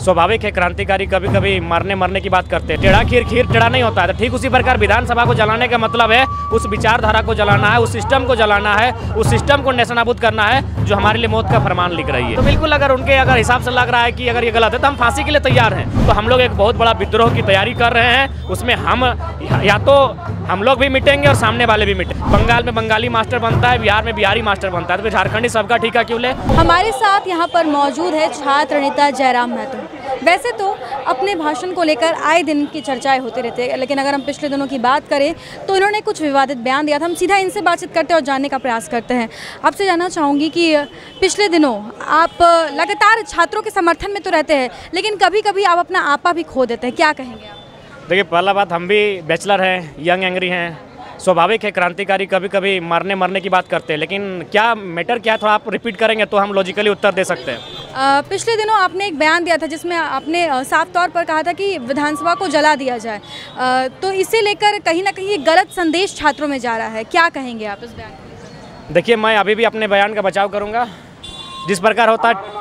स्वाभाविक है, क्रांतिकारी कभी कभी मरने की बात करते हैं। टेढ़ा खीर खीर टेढ़ा नहीं होता है। तो ठीक उसी प्रकार विधानसभा को जलाने का मतलब है उस विचारधारा को जलाना है, उस सिस्टम को जलाना है, उस सिस्टम को नेस्तनाबूद करना है जो हमारे लिए मौत का फरमान लिख रही है। तो बिल्कुल अगर उनके हिसाब से लग रहा है कि अगर ये गलत है तो हम फांसी के लिए तैयार हैं। तो हम लोग एक बहुत बड़ा विद्रोह की तैयारी कर रहे हैं। उसमें हम या तो हम लोग भी मिटेंगे और सामने वाले भी मिटेंगे। बंगाल में बंगाली मास्टर बनता है, बिहार में बिहारी मास्टर बनता है, तो झारखंडी सबका ठीका क्यों ले। हमारे साथ यहाँ पर मौजूद है छात्र नेता जयराम महतो। वैसे तो अपने भाषण को लेकर आए दिन की चर्चाएं होती रहती है, लेकिन अगर हम पिछले दिनों की बात करें तो इन्होंने कुछ विवादित बयान दिया था। हम सीधा इनसे बातचीत करते हैं और जानने का प्रयास करते हैं। आपसे जानना चाहूँगी कि पिछले दिनों आप लगातार छात्रों के समर्थन में तो रहते हैं, लेकिन कभी कभी आप अपना आपा भी खो देते हैं, क्या कहेंगे आप? देखिए, पहला बात, हम भी बैचलर हैं, यंग एंग्री हैं। स्वाभाविक है, क्रांतिकारी कभी कभी मरने की बात करते हैं, लेकिन क्या मैटर क्या है, थोड़ा आप रिपीट करेंगे तो हम लॉजिकली उत्तर दे सकते हैं। पिछले दिनों आपने एक बयान दिया था जिसमें आपने साफ तौर पर कहा था कि विधानसभा को जला दिया जाए, तो इसे लेकर कहीं ना कहीं गलत संदेश छात्रों में जा रहा है, क्या कहेंगे आप इस बयान को? देखिए, मैं अभी भी अपने बयान का बचाव करूंगा। जिस प्रकार होता है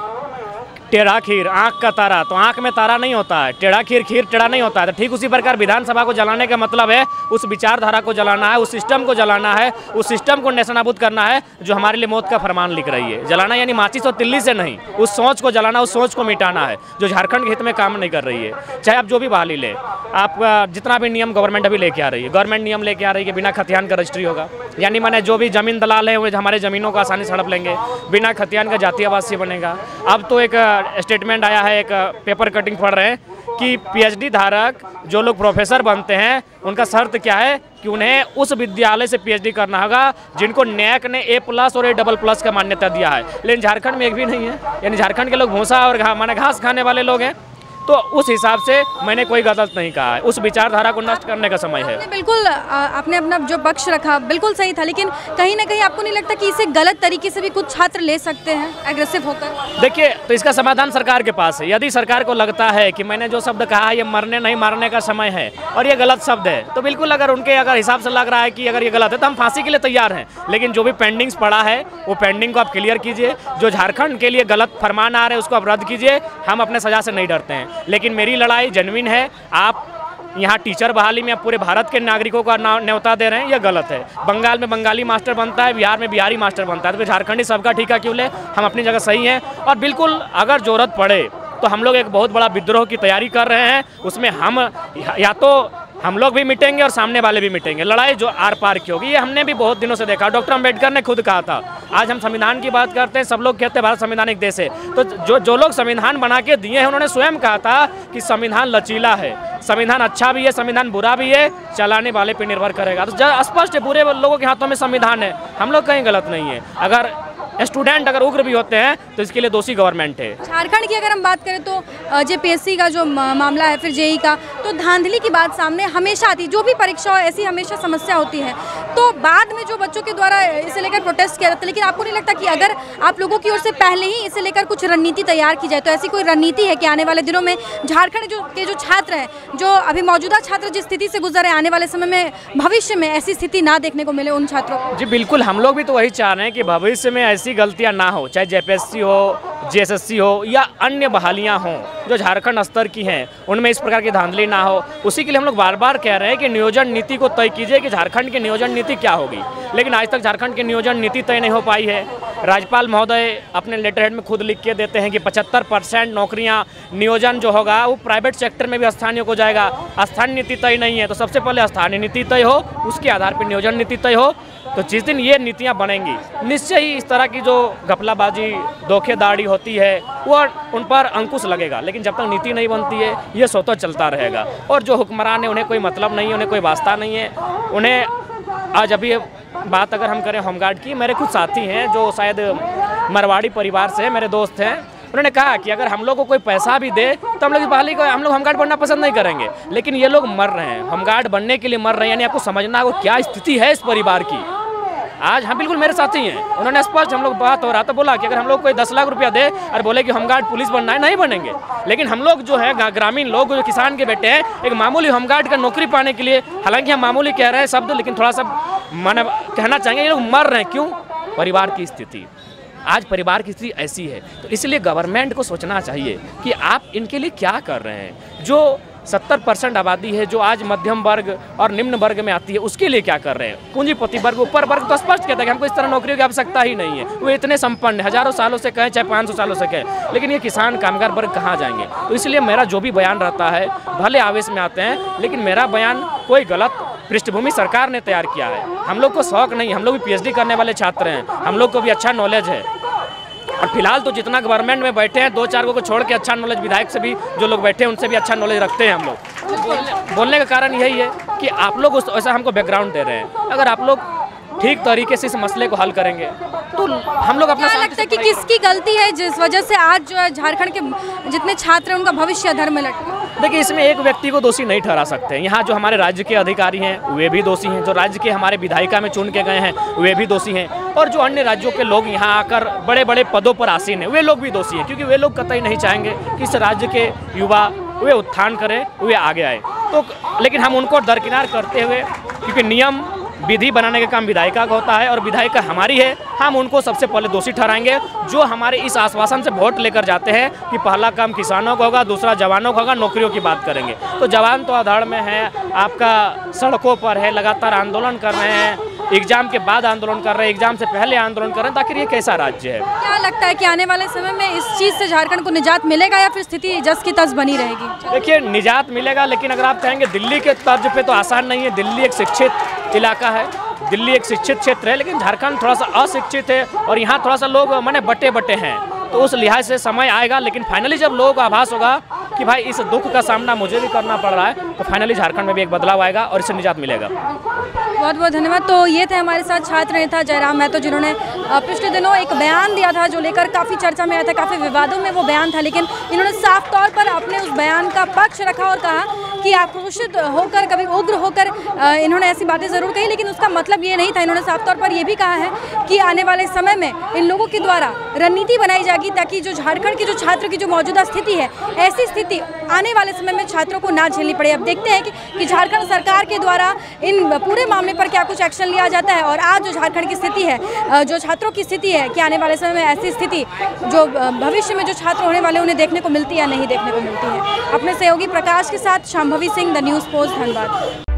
टेढ़ा खीर आँख का तारा, तो आँख में तारा नहीं होता है। टेढ़ा खीर खीर टेढ़ा नहीं होता है। तो ठीक उसी प्रकार विधानसभा को जलाने का मतलब है उस विचारधारा को जलाना है, उस सिस्टम को जलाना है, उस सिस्टम को नेस्तनाबूद करना है जो हमारे लिए मौत का फरमान लिख रही है। जलाना यानी माचिस और तिल्ली से नहीं, उस सोच को जलाना, उस सोच को मिटाना है जो झारखंड के हित में काम नहीं कर रही है। चाहे आप जो भी बहाली ले, आप जितना भी नियम गवर्नमेंट अभी लेके आ रही है, गवर्नमेंट नियम लेके आ रही है कि बिना खतियान का रजिस्ट्री होगा, यानी मैंने जो भी जमीन दलाल है वो हमारे ज़मीनों को आसानी से हड़प लेंगे, बिना खतियान का जातीय आवासीय बनेगा। अब तो एक स्टेटमेंट आया है, एक पेपर कटिंग पढ़ रहे हैं कि पीएचडी धारक जो लोग प्रोफेसर बनते हैं उनका शर्त क्या है कि उन्हें उस विद्यालय से पीएचडी करना होगा जिनको नैक ने A+ और A++ का मान्यता दिया है। लेकिन झारखंड में एक भी नहीं है, यानी झारखंड के लोग भूसा और घास खाने वाले लोग हैं। तो उस हिसाब से मैंने कोई गलत नहीं कहा है, उस विचारधारा को नष्ट करने का समय है। बिल्कुल आपने अपना जो पक्ष रखा बिल्कुल सही था, लेकिन कहीं ना कहीं आपको नहीं लगता कि इसे गलत तरीके से भी कुछ छात्र ले सकते हैं एग्रेसिव होकर? देखिए, तो इसका समाधान सरकार के पास है। यदि सरकार को लगता है कि मैंने जो शब्द कहा ये मरने नहीं मारने का समय है और ये गलत शब्द है, तो बिल्कुल अगर उनके हिसाब से लग रहा है कि अगर ये गलत है तो हम फांसी के लिए तैयार हैं। लेकिन जो भी पेंडिंग्स पड़ा है वो पेंडिंग को आप क्लियर कीजिए। जो झारखंड के लिए गलत फरमान आ रहे हैं उसको आप रद्द कीजिए। हम अपने सजा से नहीं डरते हैं, लेकिन मेरी लड़ाई जेन्युइन है। आप यहाँ टीचर बहाली में आप पूरे भारत के नागरिकों का न्योता दे रहे हैं, यह गलत है। बंगाल में बंगाली मास्टर बनता है, बिहार में बिहारी मास्टर बनता है, तो झारखंडी सबका ठीका क्यों ले। हम अपनी जगह सही हैं और बिल्कुल अगर जरूरत पड़े तो हम लोग एक बहुत बड़ा विद्रोह की तैयारी कर रहे हैं। उसमें हम या तो हम लोग भी मिटेंगे और सामने वाले भी मिटेंगे। लड़ाई जो आर पार की होगी, ये हमने भी बहुत दिनों से देखा। डॉक्टर अम्बेडकर ने खुद कहा था। आज हम संविधान की बात करते हैं, सब लोग कहते हैं भारत संवैधानिक देश है, तो जो लोग संविधान बना के दिए हैं उन्होंने स्वयं कहा था कि संविधान लचीला है, संविधान अच्छा भी है, संविधान बुरा भी है, चलाने वाले पे निर्भर करेगा। तो स्पष्ट है, बुरे लोगों के हाथों में संविधान है, हम लोग कहीं गलत नहीं है। अगर स्टूडेंट अगर उग्र भी होते हैं तो इसके लिए दोषी गवर्नमेंट है। झारखंड की अगर हम बात करें तो JPSC का जो मामला है, फिर JEE का, तो धांधली की बात सामने हमेशा आती है। जो भी परीक्षा हो ऐसी हमेशा समस्या होती है, तो बाद में जो बच्चों के द्वारा इसे लेकर प्रोटेस्ट किया जाता है। लेकिन आपको नहीं लगता कि अगर आप लोगों की ओर से पहले ही इसे लेकर कुछ रणनीति तैयार की जाए, तो ऐसी कोई रणनीति है कि आने वाले दिनों में झारखंड के जो छात्र हैं, जो अभी मौजूदा छात्र जिस स्थिति से गुजर रहे हैं, आने वाले समय में भविष्य में ऐसी स्थिति ना देखने को मिले उन छात्रों को? जी बिल्कुल, हम लोग भी तो वही चाह रहे हैं कि भविष्य में ऐसी गलतियां ना हो, चाहे JPSC हो, JSSC हो या अन्य बहालियां हों जो झारखंड स्तर की हैं, उनमें इस प्रकार की धांधली ना हो। उसी के लिए हम लोग बार बार कह रहे हैं कि नियोजन नीति को तय कीजिए कि झारखंड की नियोजन नीति क्या होगी। लेकिन आज तक झारखंड की नियोजन नीति तय नहीं हो पाई है। राज्यपाल महोदय अपने लेटर हेड में खुद लिख के देते हैं कि 75% नौकरियां नियोजन जो होगा वो प्राइवेट सेक्टर में भी स्थानीय को जाएगा। स्थानीय नीति तय नहीं है, तो सबसे पहले स्थानीय नीति तय हो, उसके आधार पर नियोजन नीति तय हो। तो जिस दिन ये नीतियां बनेंगी, निश्चय ही इस तरह की जो घपलाबाजी, धोखेदारी होती है वो उन पर अंकुश लगेगा। लेकिन जब तक नीति नहीं बनती है ये स्वतः चलता रहेगा। और जो हुक्मरान है उन्हें कोई मतलब नहीं है, उन्हें कोई वास्ता नहीं है। उन्हें आज अभी बात अगर हम करें होमगार्ड की, मेरे कुछ साथी हैं जो शायद मरवाड़ी परिवार से मेरे दोस्त हैं, उन्होंने कहा कि अगर हम लोग को कोई पैसा भी दे तो हम लोग इस बहाली को हम लोग होमगार्ड बनना पसंद नहीं करेंगे। लेकिन ये लोग मर रहे हैं, होमगार्ड बनने के लिए मर रहे हैं। यानी आपको समझना होगा क्या स्थिति है इस परिवार की। आज हाँ बिल्कुल मेरे साथी हैं, उन्होंने स्पष्ट हम लोग बात हो रहा तो बोला कि अगर हम लोग कोई 10 लाख रुपया दे और बोले कि होमगार्ड पुलिस बनना है, नहीं बनेंगे। लेकिन हम लोग जो है ग्रामीण लोग जो किसान के बेटे हैं, एक मामूली होमगार्ड का नौकरी पाने के लिए, हालांकि हम मामूली कह रहे हैं शब्द, लेकिन थोड़ा सा माने कहना चाहेंगे ये लोग मर रहे हैं। क्यों? परिवार की स्थिति। आज परिवार की स्थिति ऐसी है। तो इसलिए गवर्नमेंट को सोचना चाहिए कि आप इनके लिए क्या कर रहे हैं। जो 70% आबादी है जो आज मध्यम वर्ग और निम्न वर्ग में आती है, उसके लिए क्या कर रहे हैं। पूंजीपति वर्ग, ऊपर वर्ग तो स्पष्ट कहता है कि हमको इस तरह नौकरियों की आवश्यकता ही नहीं है, वो इतने संपन्न है, हजारों सालों से कहें चाहे 500 सालों से कहें, लेकिन ये किसान कामगार वर्ग कहाँ जाएंगे। तो इसलिए मेरा जो भी बयान रहता है, भले आवेश में आते हैं, लेकिन मेरा बयान कोई गलत पृष्ठभूमि सरकार ने तैयार किया है। हम लोग को शौक नहीं, हम लोग भी PhD करने वाले छात्र हैं, हम लोग को भी अच्छा नॉलेज है। और फिलहाल तो जितना गवर्नमेंट में बैठे हैं, 2-4 को छोड़ के अच्छा नॉलेज विधायक से भी जो लोग बैठे हैं उनसे भी अच्छा नॉलेज रखते हैं हम लोग। बोलने का कारण यही है कि आप लोग उस ऐसा हमको बैकग्राउंड दे रहे हैं। अगर आप लोग ठीक तरीके से इस मसले को हल करेंगे तो हम लोग अपना। क्या लगता है कि किसकी गलती है जिस वजह से आज जो है झारखंड के जितने छात्र हैं उनका भविष्य अधर में लटका? देखिए, इसमें एक व्यक्ति को दोषी नहीं ठहरा सकते। यहाँ जो हमारे राज्य के अधिकारी हैं वे भी दोषी हैं, जो राज्य के हमारे विधायिका में चुन के गए हैं वे भी दोषी हैं, और जो अन्य राज्यों के लोग यहाँ आकर बड़े बड़े पदों पर आसीन हैं वे लोग भी दोषी हैं, क्योंकि वे लोग कतई नहीं चाहेंगे कि इस राज्य के युवा वे उत्थान करें, वे आगे आए। तो लेकिन हम उनको दरकिनार करते हुए, क्योंकि नियम विधि बनाने का काम विधायिका का होता है और विधायिका हमारी है, हम उनको सबसे पहले दोषी ठहराएंगे जो हमारे इस आश्वासन से वोट लेकर जाते हैं कि पहला काम किसानों का होगा, दूसरा जवानों का होगा, नौकरियों की बात करेंगे। तो जवान तो आधाड़ में है, आपका सड़कों पर है, लगातार आंदोलन कर रहे हैं, एग्जाम के बाद आंदोलन कर रहे हैं, एग्जाम से पहले आंदोलन कर रहे हैं। आखिर ये कैसा राज्य है? क्या लगता है कि आने वाले समय में इस चीज़ से झारखंड को निजात मिलेगा या फिर स्थिति जस की तस बनी रहेगी? देखिए, निजात मिलेगा, लेकिन अगर आप कहेंगे दिल्ली के तर्ज पे तो आसान नहीं है। दिल्ली एक शिक्षित इलाका है, दिल्ली एक शिक्षित क्षेत्र है, लेकिन झारखंड थोड़ा सा अशिक्षित है और यहाँ थोड़ा सा लोग माने बटे बटे हैं। तो उस लिहाज से समय आएगा, लेकिन फाइनली जब लोगों को आभास होगा कि भाई इस दुख का सामना मुझे भी करना पड़ रहा है, तो फाइनली झारखंड में भी एक बदलाव आएगा और इससे निजात मिलेगा। बहुत बहुत धन्यवाद। तो ये थे हमारे साथ छात्र नेता जयराम महतो, जिन्होंने पिछले दिनों एक बयान दिया था जो लेकर काफ़ी चर्चा में आया था, काफ़ी विवादों में वो बयान था, लेकिन इन्होंने साफ तौर पर अपने उस बयान का पक्ष रखा और कहा कि आक्रोशित होकर, कभी उग्र होकर इन्होंने ऐसी बातें ज़रूर कही, लेकिन उसका मतलब ये नहीं था। इन्होंने साफ तौर पर ये भी कहा है कि आने वाले समय में इन लोगों के द्वारा रणनीति बनाई जाएगी ताकि जो झारखंड की जो छात्र की जो मौजूदा स्थिति है, ऐसी स्थिति आने वाले समय में छात्रों को ना झेलनी पड़े। अब देखते हैं कि झारखंड सरकार के द्वारा इन पूरे मामले पर क्या कुछ एक्शन लिया जाता है, और आज जो झारखंड की स्थिति है, जो छात्रों की स्थिति है, कि आने वाले समय में ऐसी स्थिति जो भविष्य में जो छात्र होने वाले उन्हें देखने को मिलती है या नहीं देखने को मिलती है। अपने सहयोगी प्रकाश के साथ Shambhavi Singh, the news post, Dhanbad.